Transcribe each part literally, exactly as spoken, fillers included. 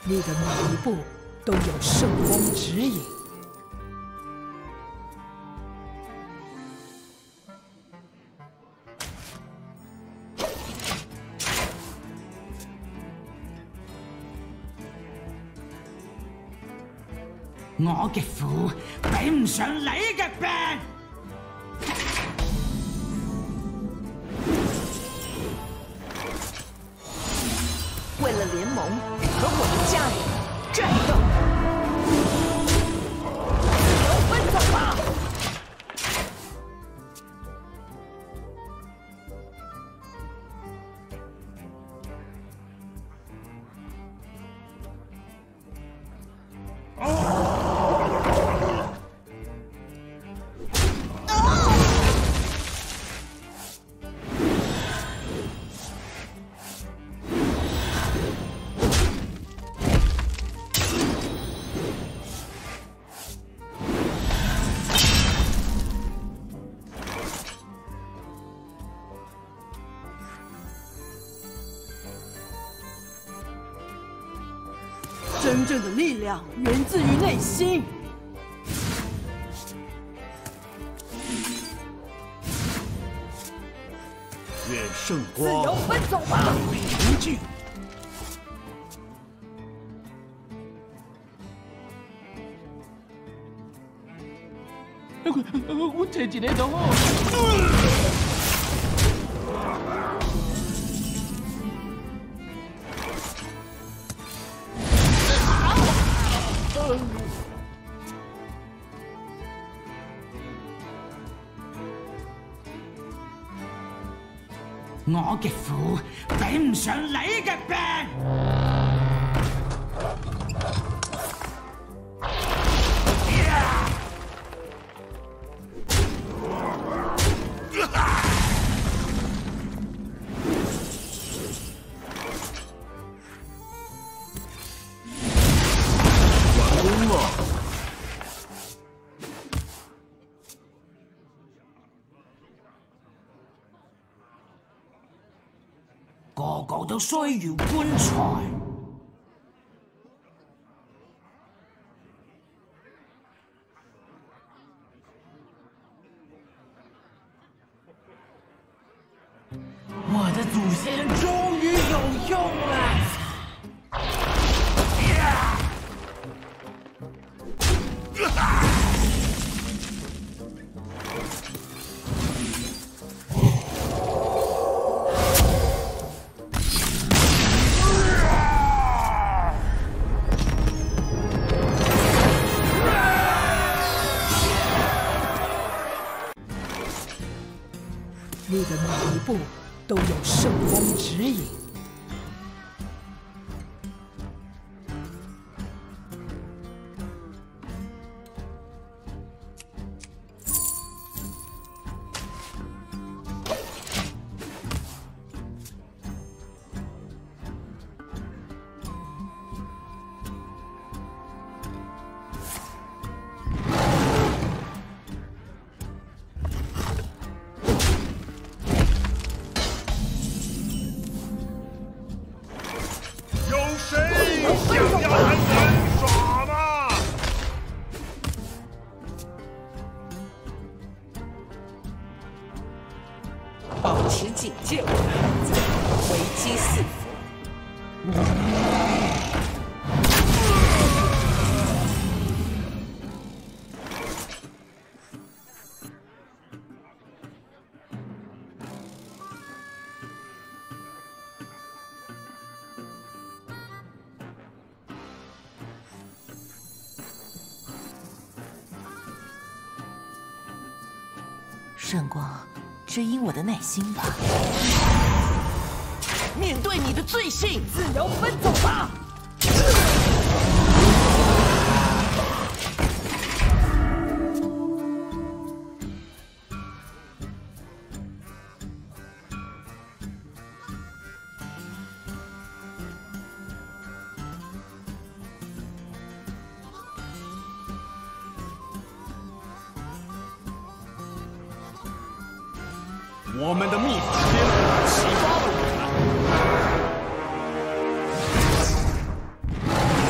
你的每一步都有圣光指引。 我嘅苦比唔上你嘅病。 为了联盟和我的家人战斗，自由奔走吧！ 真正的力量源自于内心。 愿圣自由光奔走吧！ 让你凝聚。 我找一个就好。 我嘅苦比唔上你嘅病。 个个都需要棺材。 我的祖先终于有用了。 你的每一步都有圣光指引。 保持警戒，危机四伏。 圣光。 只因我的耐心吧。 面对你的罪行，自由奔走吧！ 我们的秘法天赋启发了我们。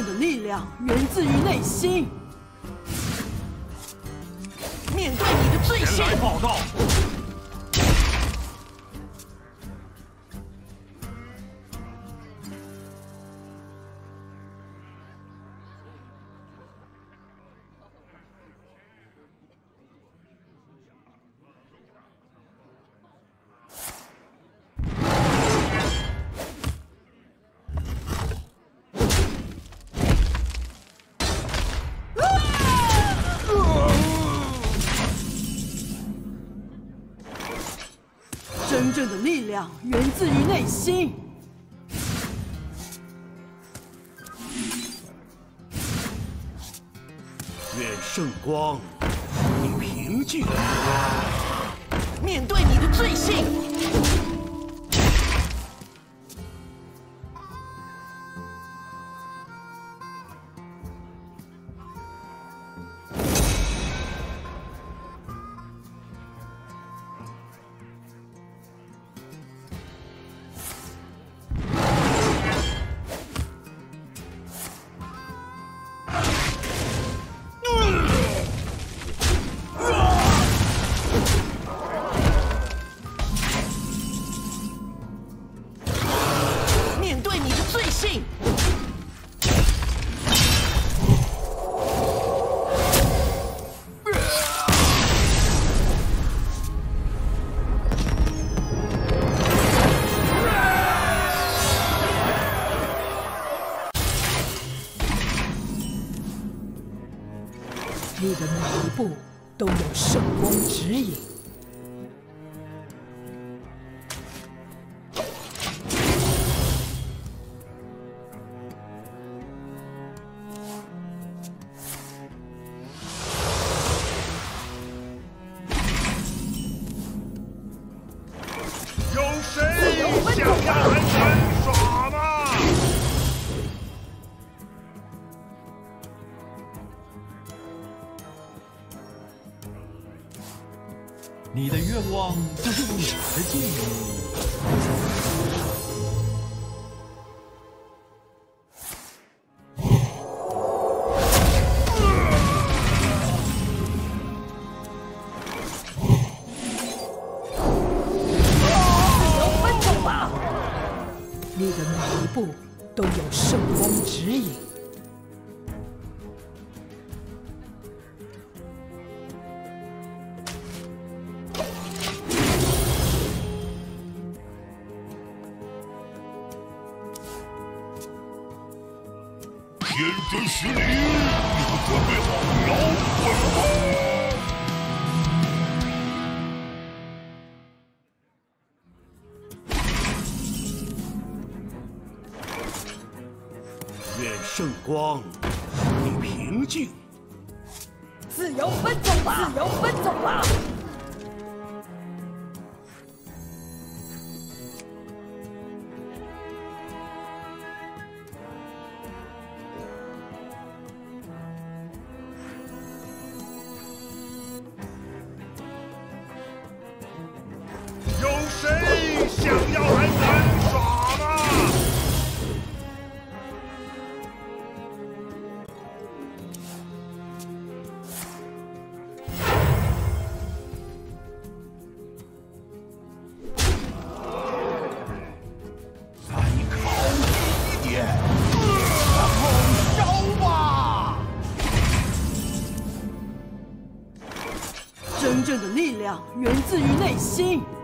正的力量源自于内心。 面对你的罪前行， 来报道。 真正的力量源自于内心。 愿圣光你平静。 面对你的罪行，面对你的罪行， 你的每一步都有圣光指引。 有谁想要来玩耍吗？ 你的愿望就是我的敬意。 你的每一步都有圣光指引。 天真实力，你们准备好摇滚吗？ 愿圣光你平静。 自由奔走吧，自由奔走吧。 有谁想要来玩耍吗？ 再靠近一点，然后烧吧！ 真正的力量源自于内心。